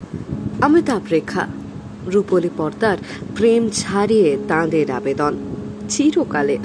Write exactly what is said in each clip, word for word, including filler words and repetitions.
अमिताभ रेखा रूपोली पर्दार प्रेम छाड़िए ताঁদের आवेदन चिरकालेर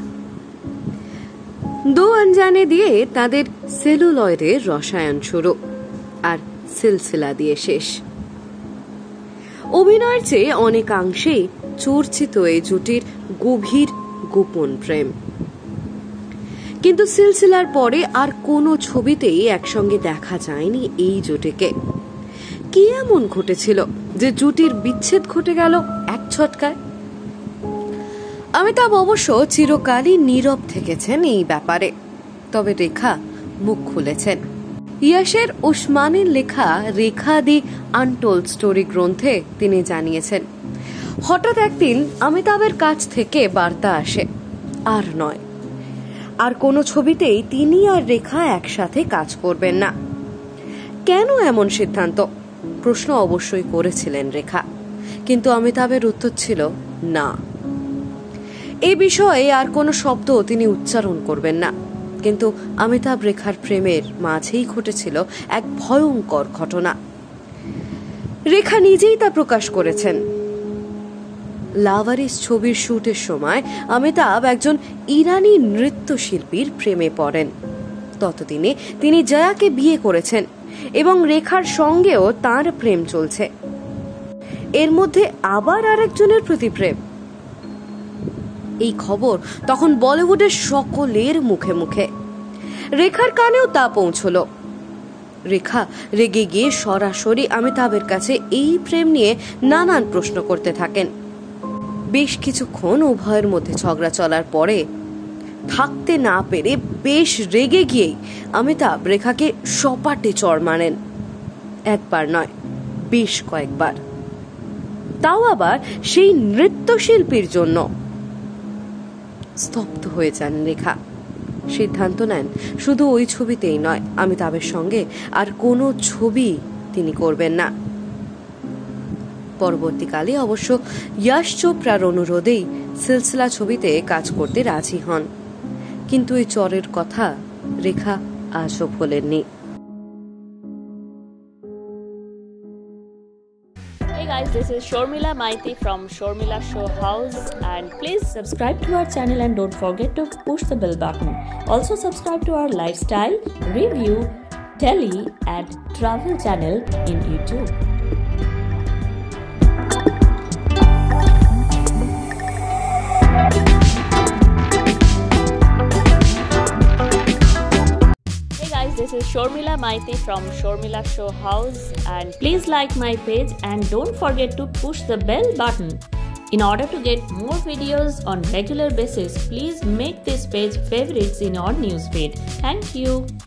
दो अनजाने दिए ताঁদের सेलुलয়েডের रसायन शुरू और सिलसिला दिए शेष अभिनয়ের চেয়ে অনেকাংশেই চর্চিত এই জুটির গভীর গোপন প্রেম কিন্তু সিলসিলার পরে আর কোনো ছবিতেই একসঙ্গে দেখা যায়নি এই জুটিকে কি এমন ঘটেছিল যে জুটির বিচ্ছেদ ঘটে গেল এক ঝটকায় অমিতাভ অবশ্য চিরকালই নীরব থেকেছেন এই ব্যাপারে তবে রেখা মুখ খুলেছেন ইয়াশের উসমানের লেখা রেখা দি আনটোল্ড স্টোরি গ্রন্থে তিনি জানিয়েছেন হঠাৎ একদিন অমিতাভের কাছ থেকে বার্তা আসে আর নয় আর কোনো ছবিতেই তিনি আর রেখা একসাথে কাজ করবেন না কেন এমন সিদ্ধান্ত প্রশ্ন অবশ্যই করেছিলেন রেখা কিন্তু অমিতাভের উত্তর ছিল না এই বিষয়ে আর কোনো শব্দ তিনি উচ্চারণ করবেন না কিন্তু অমিতাভ রেখার প্রেমের মাঝেই ঘটেছিল এক ভয়ঙ্কর ঘটনা রেখা নিজেই তা প্রকাশ করেছেন লাভারিস ছবির শুটের সময় অমিতাভ একজন ইরানি নৃত্যশিল্পীর প্রেমে পড়েন ততদিনে তিনি জয়াকে বিয়ে করেছেন এবং রেখার সঙ্গেও তার প্রেম চলছে এর মধ্যে আবার আরেকজনের প্রতি প্রেম এই খবর তখন বলিউডের সকলের মুখে মুখে রেখার কানেও তা পৌঁছল রেখা রেগে গিয়ে সরাসরি অমিতাভের কাছে এই প্রেম নিয়ে নানান প্রশ্ন করতে থাকেন বেশ কিছুক্ষণ উভয়ের মধ্যে ঝগড়া চলার পরে থাকতে না পেরে বেশ রেগে গিয়েই অমিতাভ রেখাকে সপাটে চড় মারেন একবার নয় বেশ কয়েকবার তাও আবার সেই নৃত্যশিল্পীর জন্য স্তব্ধ হয়ে যান রেখা সিদ্ধান্ত নেন শুধু ওই ছবিতেই নয় অমিতাভের সঙ্গে আর কোনো ছবি তিনি করবেন না পরবর্তীকালে অবশ্য ইয়াশ চোপড়ার অনুরোধেই সিলসিলা ছবিতে কাজ করতে রাজি হন কিন্তু এই চরের কথা রেখা আজও ভোলেননি Hey guys, this is Sharmila Maiti from Sharmila Showhouse and please subscribe to our channel and don't forget to push the bell button. Also subscribe to our lifestyle, review, telly and travel channel in YouTube. This is Sharmila Maiti from Sharmila Showhouse and please like my page and don't forget to push the bell button. In order to get more videos on regular basis, please make this page favorites in your newsfeed. Thank you.